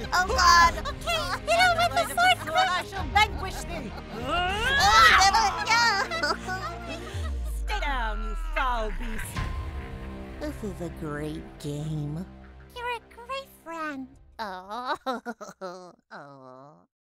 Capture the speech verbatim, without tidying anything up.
Oh, God. Okay, hit him with the sword, quick! I shall vanquish thee. Oh, never, yeah. Stay down, you foul beast. This is a great game. You're a great friend. Oh, oh.